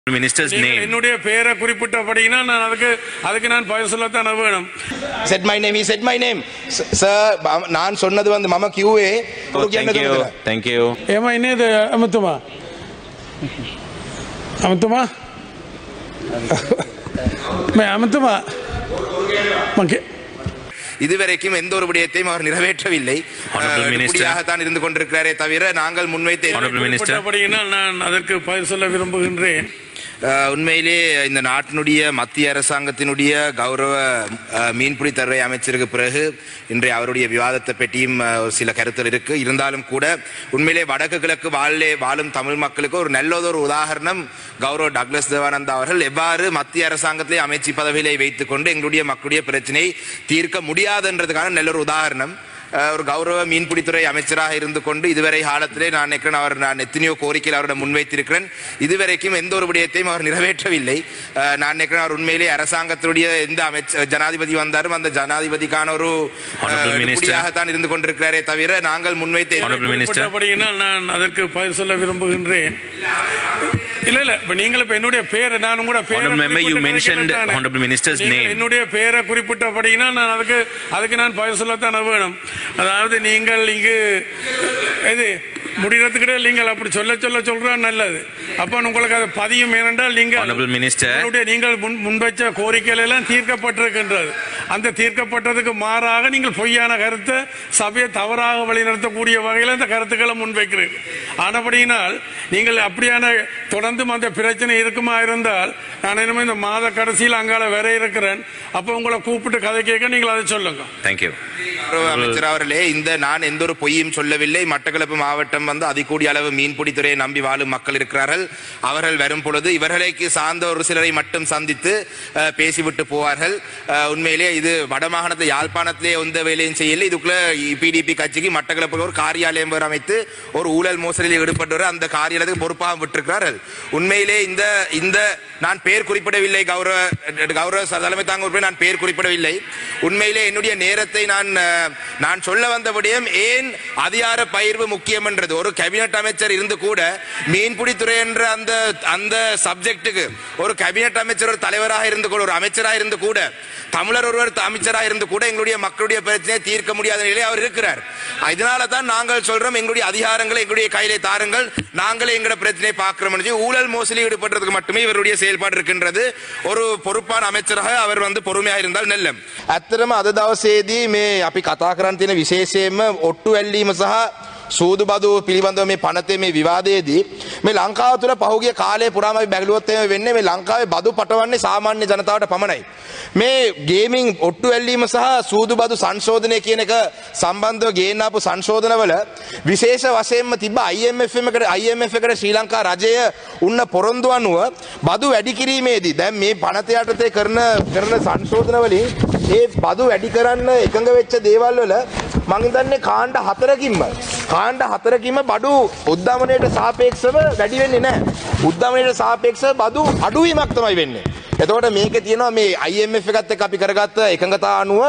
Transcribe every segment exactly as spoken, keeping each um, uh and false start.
Minister's name. என்னுடைய பெயரை குறிப்பிட்டபடினா நான் அதுக்கு அதுக்கு நான் பதில் சொல்லத்தான் வேணும். Said my name. He said my name. Sir, நான் சொன்னது வந்து மම කිව්වේ. Thank you. Thank you. ஏமா இன்னேது அமுத்துமா? அமுத்துமா? மே அமுத்துமா? ஓகே. இதுவரைக்கும் எந்த ஒரு விடயத்தையும் அவர் நிறைவேற்றவில்லை. தான் இருந்து கொண்டிருக்கிறாரே தவிர நாங்கள் முன்வைத்த நான் அதற்கு பதில் சொல்ல விரும்புகின்றேன். உண்மையிலே இந்த நாட்டினுடைய மத்திய அரசாங்கத்தினுடைய கௌரவ மீன்பிடித்துறை அமைச்சருக்கு பிறகு இன்றைய அவருடைய விவாதத்தை பற்றியும் சில கருத்துகள் இருக்கு. இருந்தாலும் கூட உண்மையிலே வடக்கு கிழக்கு வாழே வாழும் தமிழ் மக்களுக்கு ஒரு நல்லதொரு உதாரணம் கௌரவ டக்ளஸ் தேவானந்தா அவர்கள் எவ்வாறு மத்திய அரசாங்கத்திலே அமைச்சு பதவியிலே வைத்துக் கொண்டு எங்களுடைய மக்களுடைய பிரச்சனையை தீர்க்க முடியாதுன்றதுக்கான நல்ல ஒரு உதாரணம். ஒரு கௌரவ மீன்பிடித்துறை அமைச்சராக இருந்து கொண்டு இதுவரை காலத்திலே நான் நினைக்கிறேன் அவர் நான் எத்தனையோ கோரிக்கையில் அவரிடம் முன்வைத்திருக்கிறேன். இதுவரைக்கும் எந்த ஒரு விடயத்தையும் அவர் நிறைவேற்றவில்லை. நான் நினைக்கிறேன் அவர் உண்மையிலே அரசாங்கத்தினுடைய எந்த அமைச்சர் ஜனாதிபதி வந்தாலும் அந்த ஜனாதிபதிக்கான ஒரு முடியாகத்தான் இருந்து கொண்டிருக்கிறாரே தவிர நாங்கள் முன்வைத்த நான் அதற்கு பதில் சொல்ல விரும்புகின்றேன். இல்ல இல்ல இப்ப நீங்கள் இப்ப என்னுடைய பேரை நான் கூட என்னுடைய பேரை குறிப்பிட்டபடினா நான் அதுக்கு அதுக்கு நான் பதில் சொல்லத்தான் வேணும். அதாவது நீங்கள் இங்கு இது முடிகிறதுக்கிட்ட நீங்கள் அப்படி சொல்ல சொல்ல சொல்றா நல்லது. அப்ப உங்களுக்கு அது பதியும் ஏனென்றால் நீங்கள் நீங்கள் முன்வைச்ச கோரிக்கைகள் எல்லாம் தீர்க்கப்பட்டிருக்கின்றது. அந்த தீர்க்கப்பட்டதுக்கு மாறாக நீங்கள் பொய்யான கருத்தை சபையை தவறாக வழிநடத்தக்கூடிய வகையில் அந்த கருத்துக்களை முன்வைக்கிறீர்கள். ஆனபடியினால் நீங்கள் அப்படியான தொடர்ந்தும் அந்த பிரச்சனை இருக்குமா இருந்தால் நான் இனிமே இந்த மாத கடைசியில் அங்கால வர இருக்கிறேன். அப்ப உங்களை கூப்பிட்டு கதை கேட்க நீங்கள் அதை சொல்லுங்க. தேங்க்யூ. அமைச்சர் அவர்களே, இந்த நான் எந்த ஒரு பொய்யும் சொல்லவில்லை. மட்டக்களப்பு மாவட்டம் வந்து அதிகூடிய அளவு மீன்பிடித்துறையை நம்பி வாழும் மக்கள் இருக்கிறார்கள். அவர்கள் வரும் பொழுது இவர்களுக்கு சார்ந்த ஒரு சிலரை மட்டும் சந்தித்து பேசிவிட்டு போவார்கள். உண்மையிலே இது வடமாகாணத்தை யாழ்ப்பாணத்திலே எந்த வேலையும் செய்யல. இதுக்குள்ள பிடிபி கட்சிக்கு மட்டக்களப்பில் ஒரு காரியாலயம் அமைத்து ஒரு ஊழல் மோசடியில் ஈடுபட்டவர் அந்த காரியாலயத்துக்கு பொறுப்பாக விட்டிருக்கிறார்கள். உண்மையிலே இந்த இந்த நான் பெயர் குறிப்பிடவில்லை. கௌரவ கௌரவ தலைமை தாங்க நான் பெயர் குறிப்பிடவில்லை. உண்மையிலே என்னுடைய நேரத்தை நான் நான் சொல்ல வந்த விடயம் ஏன் அதிகார பகிர்வு முக்கியம் என்றது. ஒரு கேபினட் அமைச்சர் இருந்து கூட மீன்பிடித்துறை என்ற அந்த அந்த சப்ஜெக்டுக்கு ஒரு கேபினட் அமைச்சர் ஒரு தலைவராக இருந்து கூட ஒரு அமைச்சராக இருந்து கூட தமிழர் ஒருவர் அமைச்சராக இருந்து கூட எங்களுடைய மக்களுடைய பிரச்சனையை தீர்க்க முடியாத நிலையில் அவர் இருக்கிறார். இதனால தான் நாங்கள் சொல்றோம் எங்களுடைய அதிகாரங்களை எங்களுடைய கையிலே தாருங்கள், நாங்களே எங்களுடைய பிரச்சனையை பார்க்கிறோம். ஊழல் மோசடி ஈடுபடுறதுக்கு மட்டுமே இவருடைய செயல்பாடு இருக்கின்றது. ஒரு பொறுப்பான அமைச்சராக அவர் வந்து பொறுமையாக இருந்தால் நல்ல. ඇත්තටම අද දවසේදී මේ අපි කතා කරන් තියෙන විශේෂයෙන්ම ඔට්ටු ඇල්ලීම සහ සූදු බදු පිළිබඳව මේ පනතේ මේ විවාදයේදී මේ ලංකාව තුළ පහුගිය කාලය පුරාම අපි බැලුවොත් එහෙම වෙන්නේ මේ ලංකාවේ බදු පටවන්නේ සාමාන්‍ය ජනතාවට පමණයි. මේ ගේමින් ඔට්ටු ඇල්ලීම සහ සූදු බදු සංශෝධනය කියන එක සම්බන්ධව ගේන්න ආපු සංශෝධනවල විශේෂ වශයෙන්ම තිබ්බ I M F එකට I M F එකට ශ්‍රී ලංකා රජය උන්න පොරොන්දු අනුව බදු වැඩි කිරීමේදී දැන් මේ පනත යටතේ කරන කරන සංශෝධන වලින් ඒ බදු වැඩි කරන්න එකඟ වෙච්ච දේවල් වල මම හිතන්නේ කාණ්ඩ හතරකින්ම කාණ්ඩ හතරකින්ම බඩු උද්දමනයට සාපේක්ෂව වැඩි වෙන්නේ නැහැ. උද්දමනයට සාපේක්ෂව බදු අඩුවීමක් තමයි වෙන්නේ. එතකොට මේකේ තියෙනවා මේ I M F එකත් එක්ක අපි කරගත්ත එකඟතාව අනුව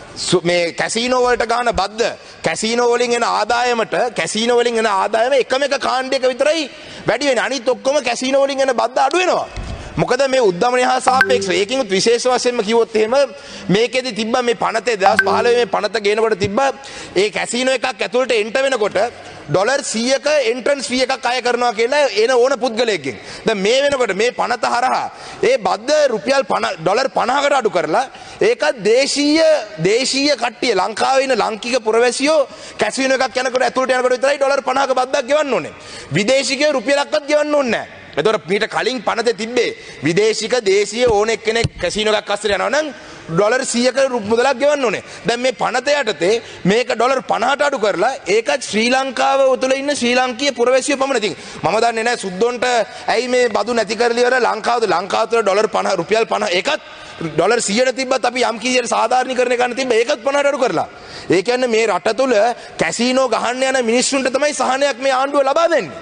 මේ කැසිනෝ වලට ගන්න බද්ද කැසිනෝ වලින් එන ආදායමට කැසිනෝ වලින් එන ආදායම එකම එක කාණ්ඩයක විතරයි වැඩි වෙන්නේ. අනිත් ඔක්කොම කැසිනෝ වලින් එන බද්ද අඩු වෙනවා. මොකද මේ උද්දමනය හා සාපේක්ෂව ඒකිනුත් විශේෂ වශයෙන්ම කිව්වොත් එහෙම මේකෙදි තිබ්බ මේ පනතේ දෙදාස් පහළොව මේ පනත ගේනකොට තිබ්බ ඒ කැසිනෝ එකක් ඇතුළට එන්ටර් වෙනකොට ඩොලර් සීයක එන්ට්‍රන්ස් ෆී එකක් අය කරනවා කියලා එන ඕන පුද්ගලයෙක්ගෙන්. දැන් මේ වෙනකොට මේ පනත හරහා ඒ බද්ද රුපියල් ඩොලර් පනහකට අඩු කරලා ඒක දේශීය දේශීය කට්ටිය ලංකාවේ ඉන්න ලාංකික පුරවැසියෝ කැසිනෝ එකක් යනකොට ඇතුළට යනකොට විතරයි ඩොලර් පනහක බද්දක් ගෙවන්න ඕනේ. විදේශිකයෝ රුපියලක්වත් ගෙවන්න ඕනේ නැහැ. එතකොට මීට කලින් පනතේ තිබ්බේ විදේශික දේශීය ඕන එක්කෙනෙක් කැසිනෝ එකක් අස්සට යනවා නම් ඩොලර් සීයක මුදලක් ගෙවන්න ඕනේ. දැන් මේ පනත යටතේ මේක ඩොලර් පනහට අඩු කරලා ඒකත් ශ්‍රී ලංකාව තුළ ඉන්න ශ්‍රී ලාංකීය පුරවැසියෝ පමණ. ඉතින් මම දන්නේ නැහැ සුද්දොන්ට ඇයි මේ බදු නැති කරලා ඉවර ලංකාවද ලංකාව තුළ ඩොලර් පනහ රුපියල් පනහ ඒකත් ඩොලර් සීයට තිබ්බත් අපි යම් කීයට සාධාරණීකරණය කරන්න තිබ්බ ඒකත් පනහට අඩු කරලා. ඒ කියන්නේ මේ රට තුළ කැසිනෝ ගහන්න යන මිනිස්සුන්ට තමයි සහනයක් මේ ආණ්ඩුව ලබා දෙන්නේ.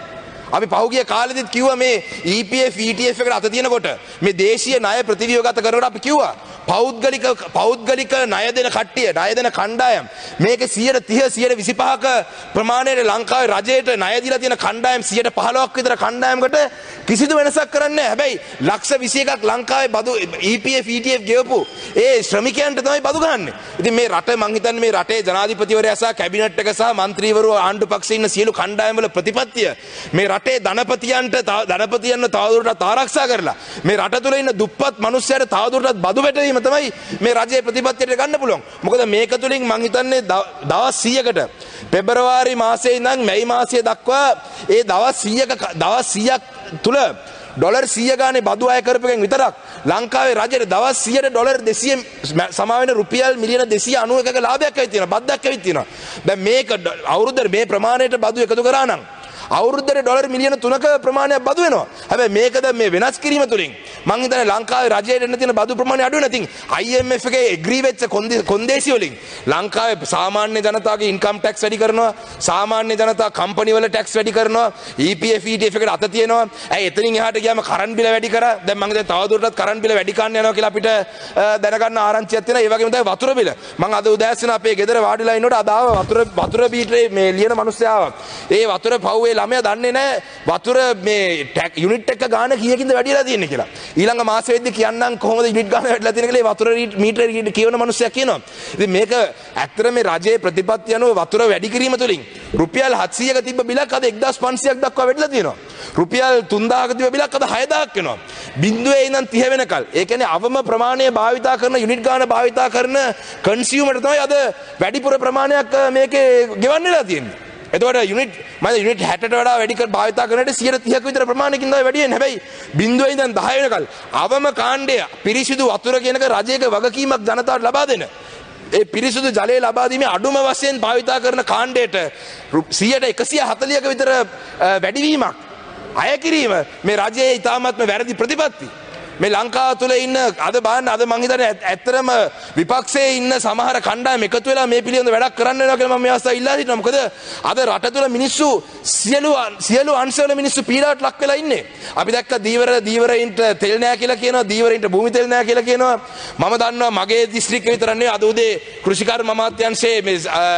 අපි පහුගිය කාලෙදිත් කිව්වා මේ E P F E T F එකට අත තියනකොට මේ දේශීය ණය ප්‍රතිව්‍යුහගත කරනකොට අපි කිව්වා පෞද්ගලික පෞද්ගලික ණය දෙන කට්ටිය ණය දෙන කණ්ඩායම් මේක සියයට තිහ සියයට විසිපහක ප්‍රමාණයට ලංකාවේ රජයට ණය දීලා තියෙන කණ්ඩායම් සියයට පහළොවක් විතර කණ්ඩායමකට කිසිදු වෙනසක් කරන්නේ නැහැ. හැබැයි ලක්ෂ විසි එකක් ලංකාවේ බදු E P F E T F ගෙවපු ඒ ශ්‍රමිකයන්ට තමයි බදු ගහන්නේ. ඉතින් මේ රට මං හිතන්නේ මේ රටේ ජනාධිපතිවරයා සහ කැබිනට් එක සහ മന്ത്രിවරු ආණ්ඩු පක්ෂයේ ඉන්න සියලු කණ්ඩායම් වල ප්‍රතිපත්තිය මේ රටේ ධනපතියන්ට ධනපතියන්ව තවදුරටත් ආරක්ෂා කරලා මේ රට තුල ඉන්න දුප්පත් මිනිස්සුන්ට තවදුරටත් බදු වැටීම තමයි මේ රජයේ ප්‍රතිපත්තියට ගන්න පුළුවන්. මොකද මේක තුලින් මං හිතන්නේ දවස් සීයකට පෙබරවාරි මාසයේ ඉඳන් මැයි මාසය දක්වා ඒ දවස් සීයක දවස් සීයක් තුල ඩොලර් සීය ගානේ බදු අය කරපෙකින් විතරක් ලංකාවේ රජයට දවස් සීයට ඩොලර් දෙසිය සමාවෙන රුපියල් මිලියන දෙසිය අනූ එකක ලාභයක් ඇවිත් තියෙනවා. බද්දක් ඇවිත් තියෙනවා. දැන් මේක අවුරුද්දට මේ ප්‍රමාණයට බදු එකතු කරා නම් අවුරුද්දට ඩොලර් මිලියන තුනක ප්‍රමාණයක් බදු වෙනවා. හැබැයි මේකද මේ වෙනස් කිරීම තුලින් මං හිතන්නේ ලංකාවේ රජයට එන්න තියෙන බදු ප්‍රමාණය අඩු වෙනවා. ඉතින් I M F එකේ එග්‍රී වෙච්ච කොන්දේසි වලින් ලංකාවේ සාමාන්‍ය ජනතාවගේ ඉන්කම් ටැක්ස් වැඩි කරනවා. සාමාන්‍ය ජනතාව කම්පැනි වල ටැක්ස් වැඩි කරනවා. E P F E T F එකට අත තියෙනවා. ඇයි එතනින් එහාට ගියාම කරන්ට් බිල වැඩි කරා. දැන් මං හිතන්නේ තවදුරටත් කරන්ට් බිල වැඩි කරන්න යනවා කියලා අපිට දැනගන්න ආරංචියක් තියෙනවා. ඒ වගේම තමයි වතුර බිල. මං අද උදෑසන අපේ ගෙදර වාඩිලා ඉන්නකොට අද ආව වතුර වතුර බීටරේ මේ ලියන මිනිස්සයා ආවා. ඒ වතුර පව්වේ ළමයා දන්නේ නැහැ වතුර මේ යුනිට් එක ගාන කීයකින්ද වැඩිලා තියෙන්නේ කියලා. ඊළඟ මාසෙ වෙද්දි කියන්නම් කොහොමද යුනිට් ගාන වැඩිලා තියෙන්නේ කියලා ඒ වතුර මීටර කියවන මිනිස්සයා කියනවා. ඉතින් මේක ඇත්තට මේ රජයේ ප්‍රතිපත්ති අනුව වතුර වැඩි කිරීම තුලින් රුපියල් හත්සීයක තිබ්බ බිලක් අද එක්දාස් පන්සීයක් දක්වා වැඩිලා තියෙනවා. රුපියල් තුන්දාහක තිබ්බ බිලක් අද හයදාහක් වෙනවා. බිංදුවේ ඉඳන් තිහ වෙනකල්. ඒ කියන්නේ අවම ප්‍රමාණය භාවිතා කරන යුනිට් ගාන භාවිතා කරන කන්සියුමර්ට තමයි අද වැඩිපුර ප්‍රමාණයක් මේකේ ගෙවන්න වෙලා තියෙන්නේ. එතකොට යුනිට් මම යුනිට් හැටට වඩා වැඩි කර භාවිතා කරනකොට සියයට තිහක විතර ප්‍රමාණයකින් තමයි වැඩි වෙන්නේ. හැබැයි බිංදුවේ ඉඳන් දහ වෙනකල් අවම කාණ්ඩය පිරිසිදු වතුර කියනක රජයක වගකීමක් ජනතාවට ලබා දෙන. ඒ පිරිසිදු ජලය ලබා දීමේ අඩුම වශයෙන් භාවිතා කරන කාණ්ඩයට සියයට එකසිය හතලිහක විතර වැඩිවීමක් අය කිරීම මේ රජයේ ඉතාමත්ම වැරදි ප්‍රතිපත්ති. මේ ලංකාව තුළ ඉන්න අද බලන්න අද මං හිතන්නේ ඇත්තටම විපක්ෂයේ ඉන්න සමහර කණ්ඩායම් එකතු වෙලා මේ පිළිබඳව වැඩක් කරන්න වෙනවා කියලා මම මේ අවස්ථාවේ ඉල්ලා සිටිනවා. මොකද අද රට තුළ මිනිස්සු සියලු සියලු අංශවල මිනිස්සු පීඩාවට ලක් වෙලා ඉන්නේ. අපි දැක්ක දීවර දීවරයින්ට තෙල් නෑ කියලා කියනවා, දීවරයින්ට භූමි තෙල් නෑ කියලා කියනවා. මම දන්නවා මගේ දිස්ත්‍රික්කේ විතර නෙවෙයි අද උදේ කෘෂිකර්ම අමාත්‍යාංශයේ මේ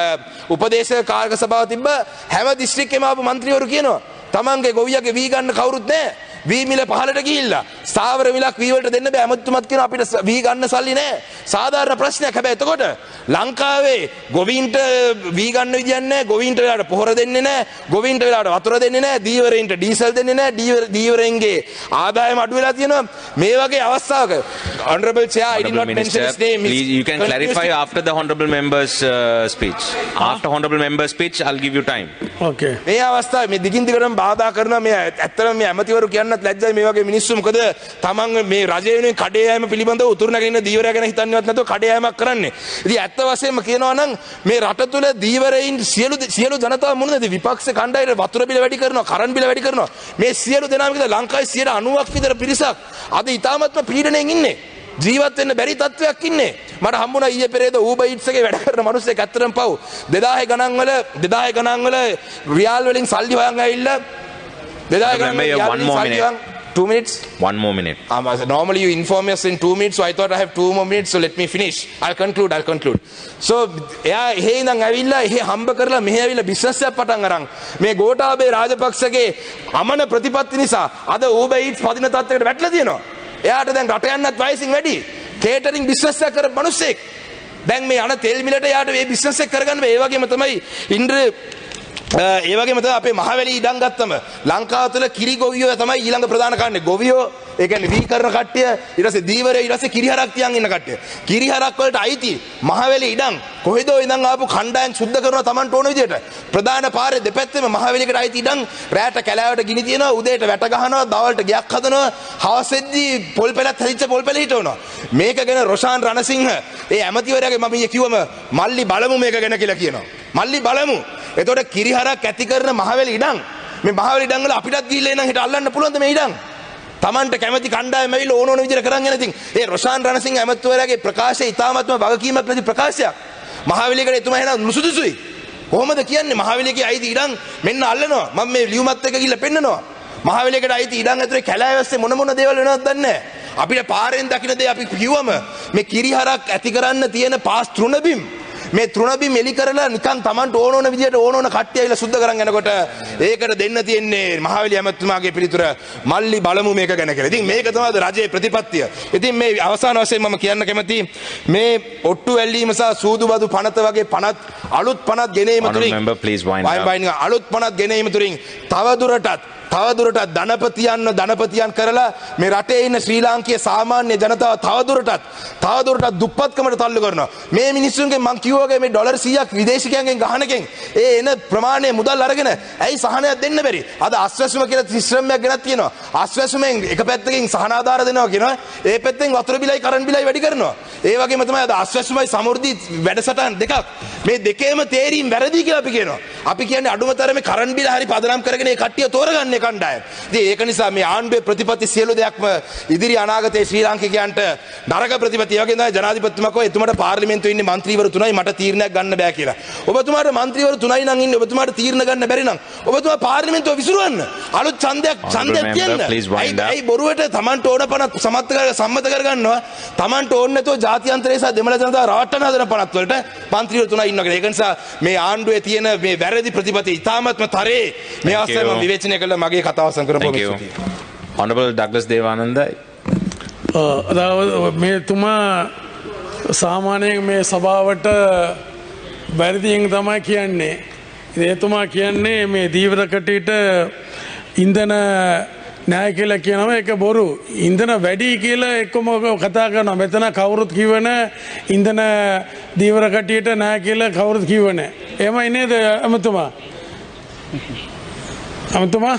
උපදේශක කාර්ය සභාව තිබ්බ හැම දිස්ත්‍රික්කෙම ආපු മന്ത്രിවරු කියනවා තමන්ගේ ගොවියගේ වී ගන්න කවුරුත් නෑ. වී මිල පහලට ගිහිල්ලා ස්ථාවර මිලක් වී වලට දෙන්න බෑ. අමුතුමත් කියනවා අපිට වී ගන්න සල්ලි නෑ. සාධාරණ ප්‍රශ්නයක්. හැබැයි එතකොට ලංකාවේ ගොවීන්ට වී ගන්න විදියක් නෑ. ගොවීන්ට වෙලාවට පොහොර දෙන්නේ නෑ. ගොවීන්ට වෙලාවට වතුර දෙන්නේ නෑ. දීවරයින්ට ඩීසල් දෙන්නේ නෑ. දීවරයින්ගේ ආදායම අඩු වෙලා තියෙනවා. මේ වගේ අවස්ථාවක honorable chair I did not mention his name. Please, you can clarify after the honorable member's uh, speech. After honorable member's speech I'll give you time. Okay. මේ අවස්ථාවේ මේ දිගින් දිගටම බාධා කරනවා. මේ ඇත්තටම මේ ඇමතිවරු කියන්නත් ලැජ්ජයි මේ වගේ මිනිස්සු. මොකද තමන් මේ රජය වෙනුවෙන් කඩේ යෑම පිළිබඳව උතුරු නැගෙන දීවරය ගැන හිතන්නේවත් නැතුව කඩේ යෑමක් කරන්නේ. ඉතින් ඇත්ත වශයෙන්ම කියනවා නම් මේ රට තුල දීවරයින් සියලු සියලු ජනතාව මොනද විපක්ෂ කණ්ඩායමේ වතුර බිල වැඩි කරනවා, කරන්ට් බිල වැඩි කරනවා. මේ සියලු දෙනාම කියලා ලංකාවේ සියයට අනූවක් විතර පිරිසක් අද ඉතාමත්ම පීඩණයෙන් ඉන්නේ. ජීවත් වෙන්න බැරි තත්වයක් ඉන්නේ. මට හම්බුණා ඊයේ පෙරේද Uber Eats එකේ වැඩ කරන මිනිස්සෙක් ඇත්තටම පව් දෙදාහ ගණන් වල දෙදාහ ගණන් වල රියාල් වලින් සල්ලි හොයන් ඇවිල්ලා දෙදාහ ගණන් one more minute. Two minutes? One more minute. Um, normally you inform us in two minutes, so I thought I have two more minutes, so let me finish. I'll conclude, I'll conclude. So, එයා එහෙ ඉඳන් ඇවිල්ලා එහෙ හම්බ කරලා මෙහෙ ඇවිල්ලා business එකක් පටන් අරන් මේ ගෝඨාභය රාජපක්ෂගේ අමන ප්‍රතිපත්ති නිසා අද Uber Eats පදින තත්ත්වයකට වැටලා තියෙනවා. එයාට දැන් රට යන්නත් වයසින් වැඩි. කේටරින් බිස්නස් එකක් කරපු මිනිස්සෙක්. දැන් මේ අන තෙල් මිලට යාට මේ බිස්නස් එක කරගන්න බෑ. ඒ වගේම තමයි ඉන්ද්‍ර ඒ වගේම තමයි අපේ මහවැලි ඉඩම් ගත්තම ලංකාව තුළ කිරි ගොවියෝ තමයි ඊළඟ ප්‍රධාන කාරණේ. ගොවියෝ ඒ කියන්නේ වී කරන කට්ටිය ඊට පස්සේ දීවරේ ඊට පස්සේ කිරිහරක් තියන් ඉන්න කට්ටිය. කිරිහරක් වලට අයිති මහවැලි ඉඩම් කොහෙදෝ ඉඳන් ආපු කණ්ඩායම් සුද්ධ කරනවා Tamanට ඕන විදියට. ප්‍රධාන පාරේ දෙපැත්තෙම මහවැලිකට අයිති ඉඩම් රැට කැලෑවට ගිනි තියනවා, උදේට වැට ගහනවා, දවල්ට ගයක් හදනවා, හවසෙද්දී පොල් පෙලත් හැදිච්ච පොල් පෙල හිටවනවා. මේක ගැන රොෂාන් රණසිංහ ඒ ඇමතිවරයාගේ මම ඊයේ කිව්වම මල්ලි බලමු මේක ගැන කියලා කියනවා. මල්ලි බලමු. එතකොට කිරිහරක් ඇති කරන මහවැලි ඉඩම් මේ මහවැලි ඉඩම් වල අපිටත් ගිහිල්ලා එනන් හිට අල්ලන්න පුළුවන්ද මේ ඉඩම්? Tamanට කැමැති කණ්ඩායම ඇවිල්ලා ඕන ඕන විදිහට කරන් යන ඉතින් ඒ රොෂාන් රණසිංහ ඇමතිවරයාගේ ප්‍රකාශය ඉතාමත්ම වගකීමක් නැති ප්‍රකාශයක්. මහවැලිකට එතුමා එන නුසුදුසුයි. කොහොමද කියන්නේ මහවැලියගේ අයිති ඉඩම් මෙන්න අල්ලනවා. මම මේ ලියුමත් එක්ක ගිහලා පෙන්නනවා. මහවැලියකට අයිති ඉඩම් ඇතුලේ කැලෑවැස්සේ මොන මොන දේවල් වෙනවද දන්නේ නැහැ. අපිට පාරෙන් දකින්න දේ අපි කිව්වම මේ කිරිහරක් ඇති කරන්න තියෙන පාස් තෘණබිම් මේ තෘණබිම් එලි කරලා නිකන් Tamanට ඕන ඕන විදියට ඕන ඕන කට්ටිය ඇවිල්ලා සුද්ධ කරන් යනකොට ඒකට දෙන්න තියෙන්නේ මහවැලි ඇමතුමාගේ පිළිතුර මල්ලි බලමු මේක ගැන කියලා. ඉතින් මේක තමයි රජයේ ප්‍රතිපත්තිය. ඉතින් මේ අවසාන වශයෙන් මම කියන්න කැමති මේ ඔට්ටු වැල්ලීම සහ සූදුබදු පනත වගේ පනත් අලුත් පනත් ගෙනීම තුලින් අලුත් පනත් ගෙනීම තුලින් තවදුරටත් තවදුරටත් ධනපතියන්ව ධනපතියන් කරලා මේ රටේ ඉන්න ශ්‍රී ලාංකීය සාමාන්‍ය ජනතාව තවදුරටත් තවදුරටත් දුප්පත්කමට තල්ලු කරනවා. මේ මිනිස්සුන්ගෙන් මං කිව්වාගේ මේ ඩොලර් සීයක් විදේශිකයන්ගෙන් ගහනකෙන් ඒ එන ප්‍රමාණය මුදල් අරගෙන ඇයි සහනයක් දෙන්න බැරි? අද අස්වැසුම කියලා සිස්ටම්යක් ගෙනත් තියෙනවා. අස්වැසුමෙන් එක පැත්තකින් සහන ආධාර දෙනවා කියනවා. ඒ පැත්තෙන් වතුර බිලයි කරන්ට් බිලයි වැඩි කරනවා. ඒ වගේම තමයි අද අස්වැසුමයි සමෘද්ධි වැඩසටහන් දෙකක්. මේ දෙකේම තේරීම් වැරදි කියලා අපි කියනවා. අපි කියන්නේ අඩුම තරමේ කරන්ට් බිල හරි පදනම් කරගෙන ඒ කට්ටිය තෝරගන්නේ කණ්ඩායම. ඉතින් ඒක නිසා මේ ආණ්ඩුවේ ප්‍රතිපත්ති සියලු දෙයක්ම ඉදිරි අනාගතයේ ශ්‍රී ලාංකිකයන්ට නරක ප්‍රතිපත්ති. ඒ වගේම තමයි ජනාධිපතිතුමා කෝ එතුමාට පාර්ලිමේන්තුවේ ඉන්නේ മന്ത്രിවරු තුනයි මට තීරණයක් ගන්න බෑ කියලා. ඔබතුමාට മന്ത്രിවරු තුනයි නම් ඉන්නේ ඔබතුමාට තීරණ ගන්න බැරි නම් ඔබතුමා පාර්ලිමේන්තුව විසිරවන්න. අලුත් ඡන්දයක් ඡන්දයක් තියන්න. ඒ බොරුවට Tamanට ඕන පනත් සමත් කර සම්මත කරගන්නවා. Tamanට ඕන නැතෝ ජාත්‍යන්තරේ සහ දෙමළ ජනතාව රවට්ටන හදන පනත් වලට മന്ത്രിවරු තුනයි ඉන්නවා කියලා. ඒක නිසා මේ ආණ්ඩුවේ තියෙන මේ වැරදි ප්‍රතිපත්ති ඉතාමත්ම තරේ මේ අවස්ථාවේ මම විවේචනය කළා මගේ කතාව සංකරපො Honorable Douglas Devananda. අதாவது මේ තුමා සාමාන්‍යයෙන් මේ සභාවට වැරදියෙන් තමයි කියන්නේ. එතුමා කියන්නේ මේ දීවර කටේට ඉන්ධන නෑ කියලා කියනවා ඒක බොරු. ඉන්ධන වැඩි කියලා එක්කම කතා කරනවා. මෙතන කවුරුත් කිව්ව නෑ ඉන්ධන දීවර කටේට නෑ කියලා කවුරුත් කිව්ව නෑ. එහෙමයි නේද අමතුමා? අමතුමා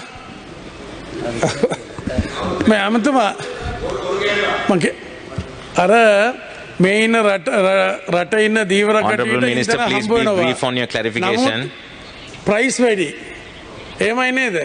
මේ අමතුමා මගේ අර මේ ඉන්න රට රට ඉන්න දීවර කටේට Minister, please be brief on your clarification. Price වැඩි. එහෙමයි නේද?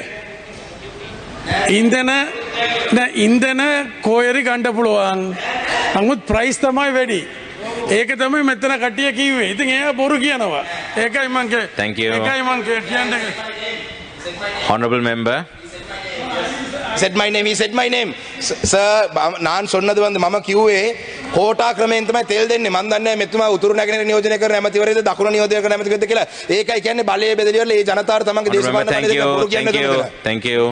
ඉන්ධන ඉන්ධන කොහෙරි ගන්න පුළුවන්. නමුත් ප්‍රයිස් තමයි වැඩි. ඒක තමයි මෙතන කට්ටිය කිව්වේ. ඉතින් එයා බොරු කියනවා. ඒකයි මං කිය. Thank you. ඒකයි මං කියන්නේ. Honorable member. said my name he said my name sir நான் சொன்னது வந்து මම කිව්වේ කෝටා ක්‍රමයෙන් තමයි තෙල් දෙන්නේ. මන් දන්නේ නැහැ මෙතුමා උතුරු නැගෙනහිර නියෝජනය කරන ඇමතිවරයෙක්ද දකුණු නියෝජනය කරන ඇමතිවරයෙක්ද කියලා. ඒකයි කියන්නේ බලයේ බෙදලිවල ඒ ජනතාවට තමන්ගේ දේශපාලන බලය දෙන්න පුළුවන් කියන්නේ. Thank you.